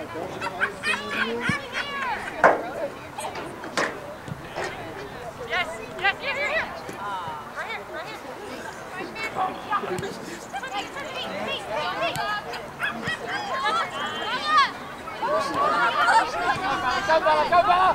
Go, Bella! Go, Bella!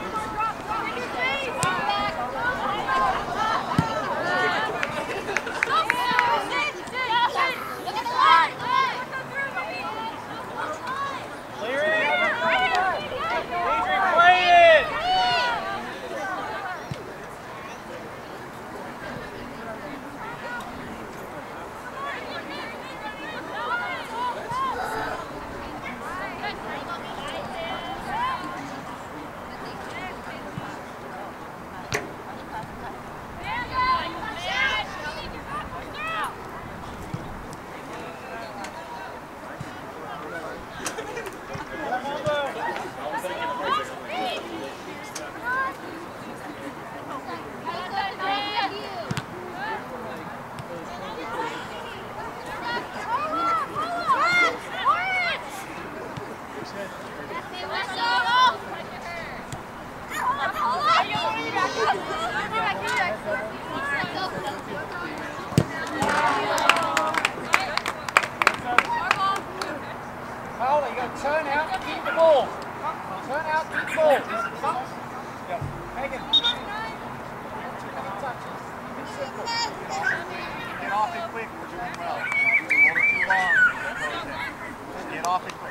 Paola, you got to turn out and keep the ball. Turn out, keep the ball. Yep. Megan. Too many touches. Keep it simple. Get off it quick, we're doing well. Hold it too long. Just get off it quick.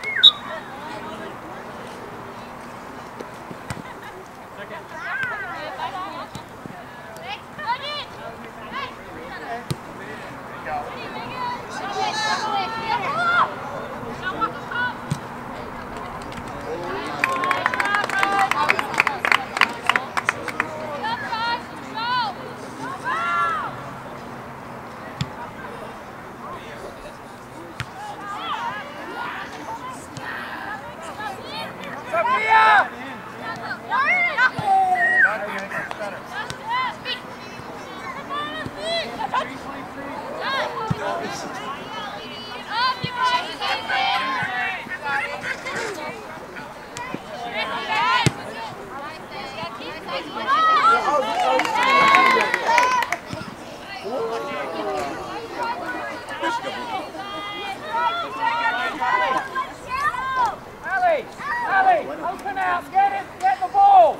Ali, open out, get the ball.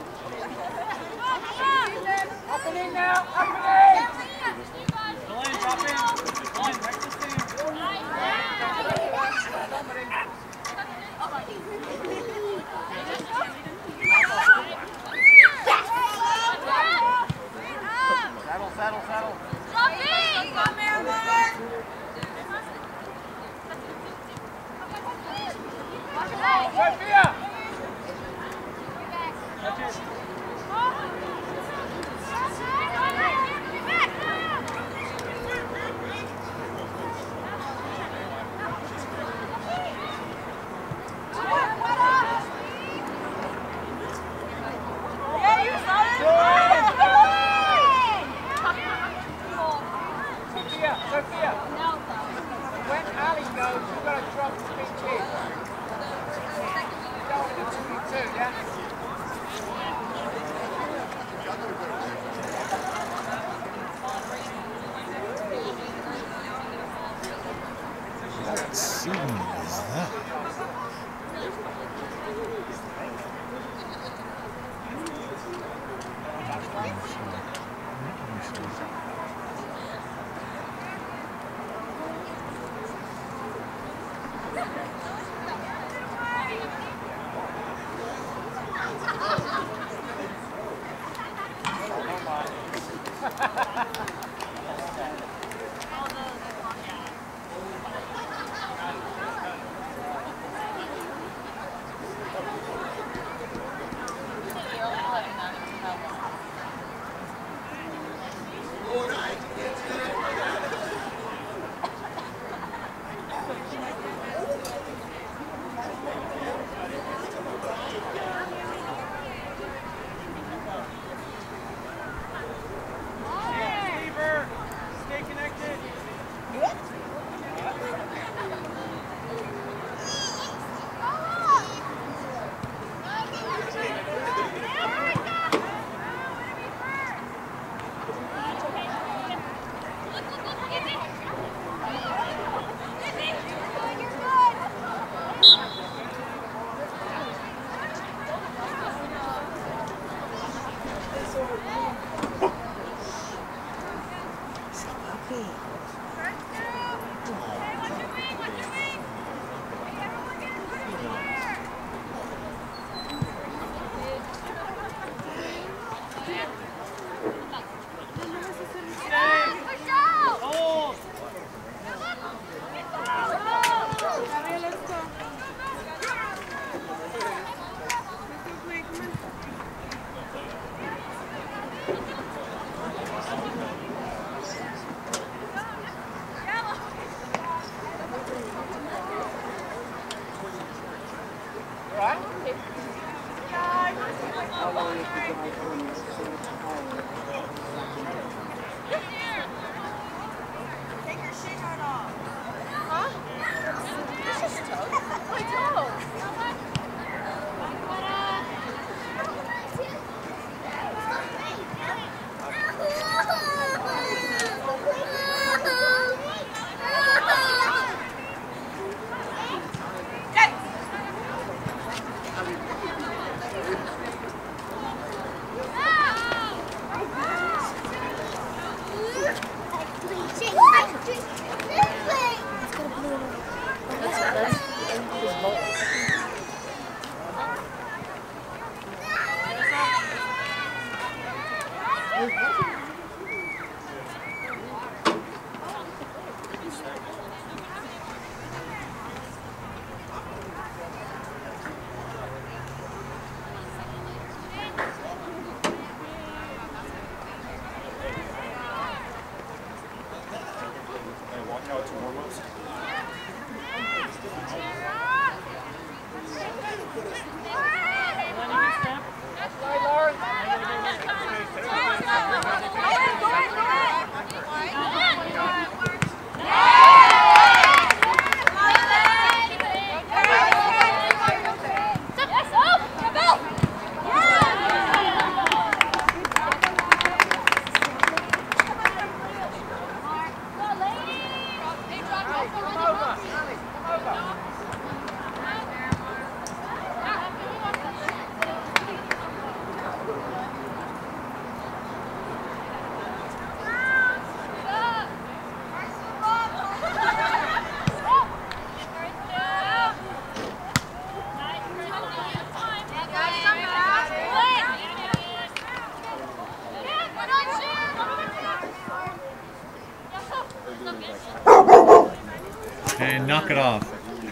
Up and in now, up and in. Delaney, drop in. Delaney, practice team. Saddle. Sophia! Sophia! When Ali goes, you've got to drop the pitch in. You don't want to do 2v2, yeah? What scene is that? right? How long is the drive from this? Take your shit hat off. Huh? This is tough. My toe. And knock it off.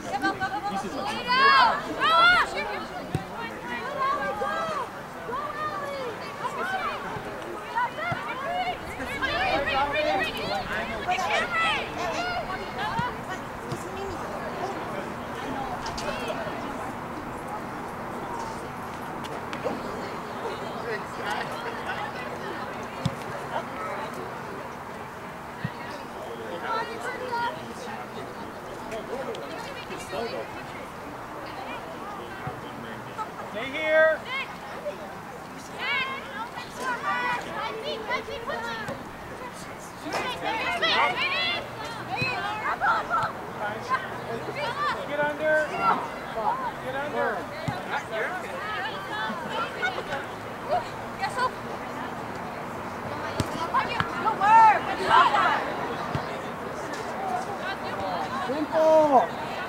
Stay here. Get under. Get under. Simple.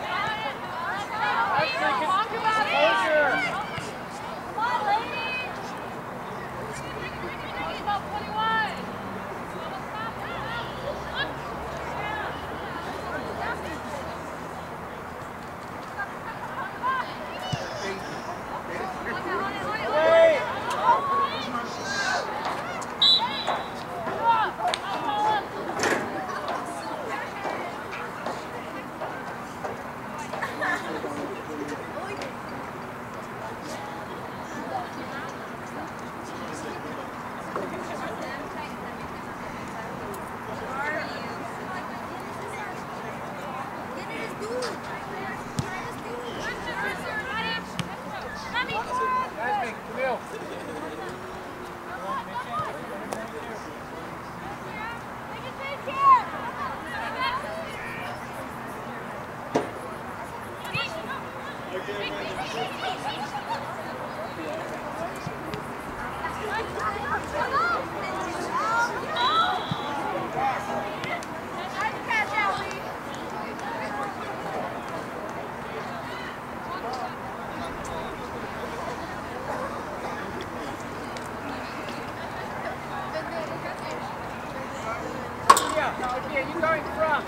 Yeah, you go in front.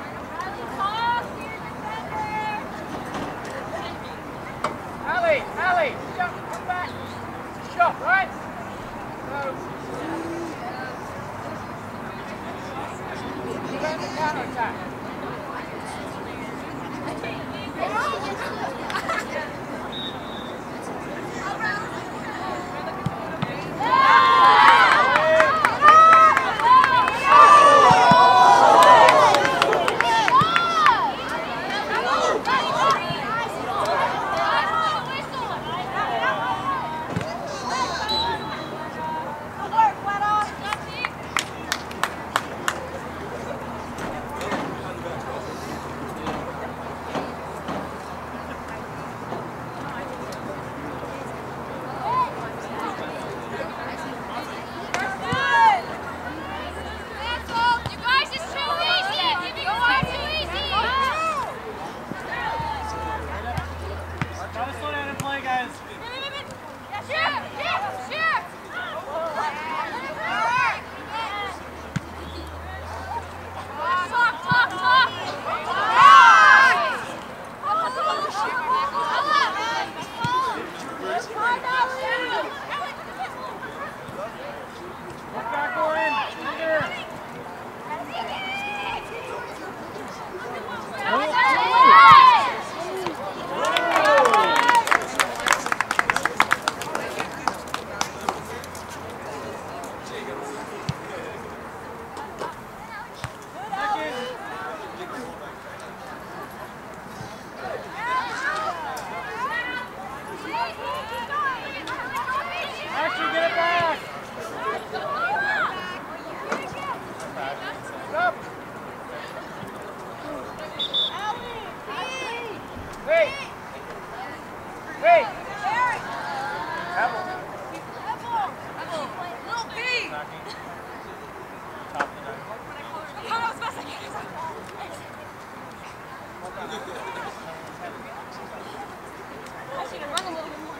Ali, jump, come back. Shot, right? So, prevent the counter-attack. Hey! Little B! I should have run a little bit more.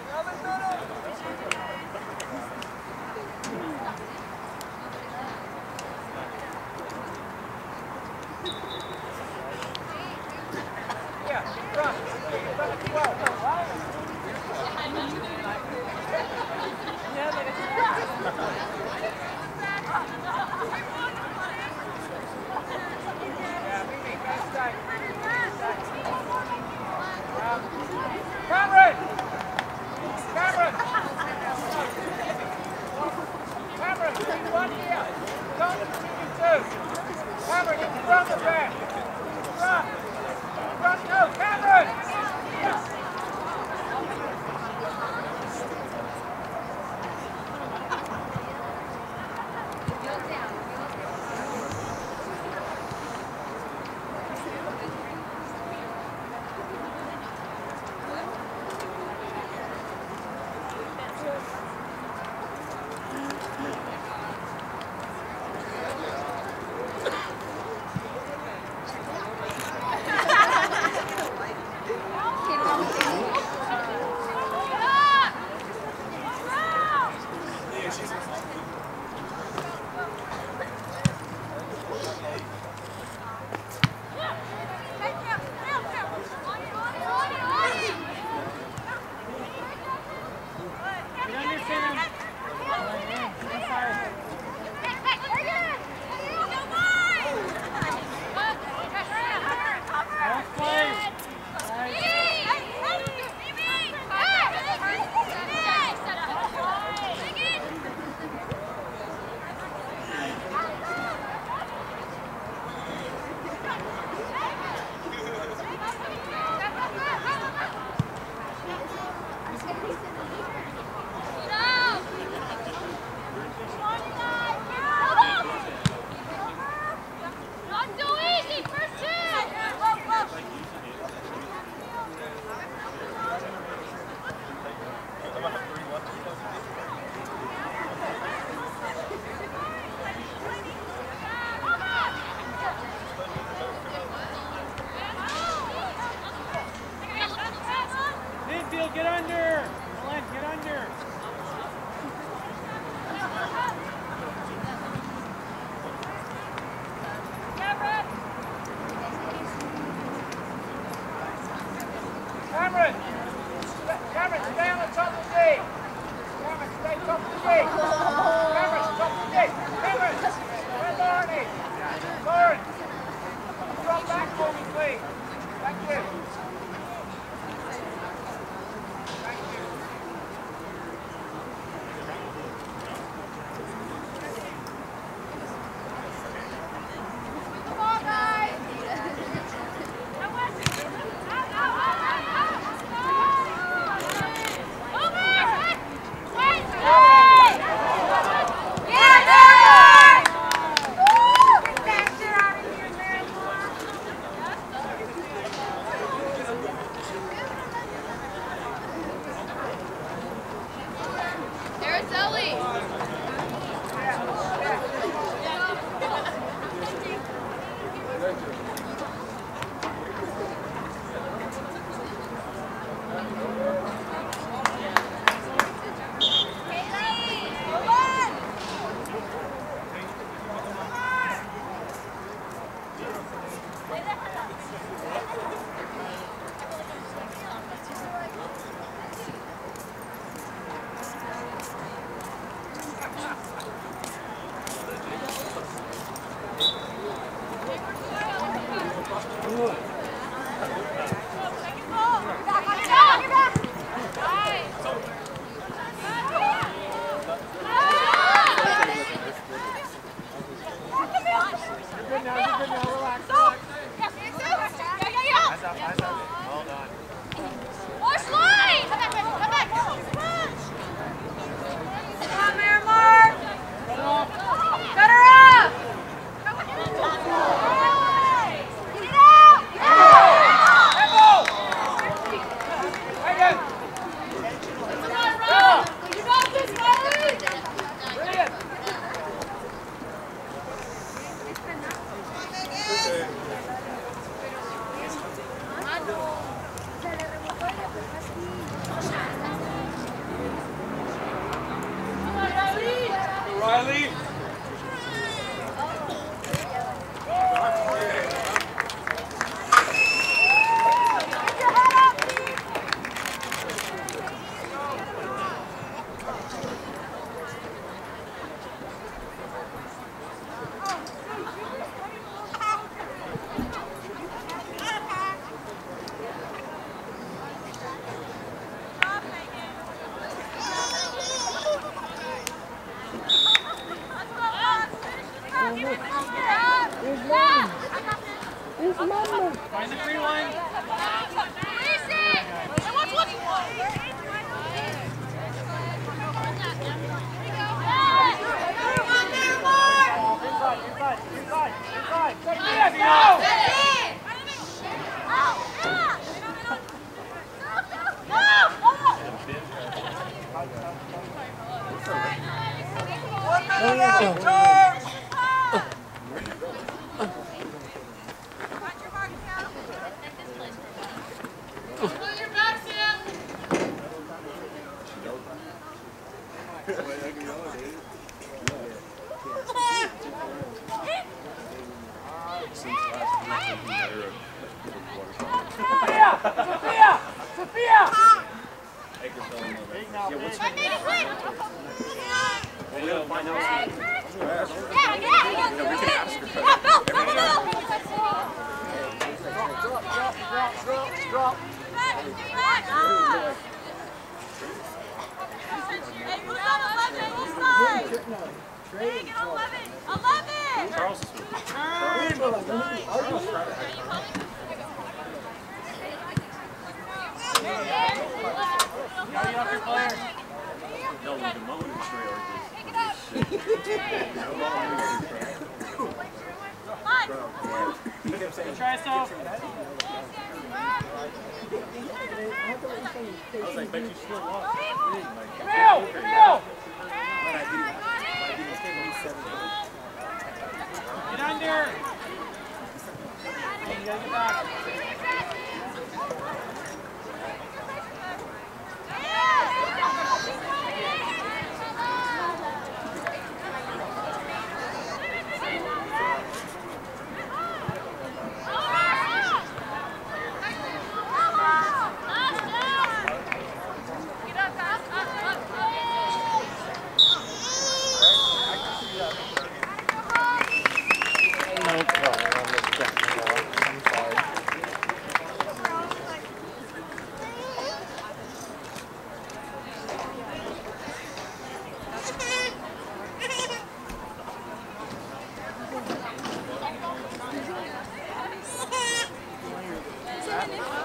Yeah, run. Run it well. Yeah, Mimi, best side. Cameron! Cameron! Cameron, you one here. Don't you two. Cameron, in front of them. Front. Front, no, Cameron! Get under! Glenn, get under! Cameron! Cameron, stay on the top of the D! Cameron, stay top of the D! Cameron, top of the D! Cameron! Where's Lauren? Lauren! Drop back for me, please! Thank you! Thank you! Come on, guys! Over! Wait! Find the free one. Inside. Go! Sophia! Big now, big. We gotta find out. Drop. Charles is No, the motor trailer. Try so. I was like, bet you still lost. Camille! Get under. You gotta get back. Is that?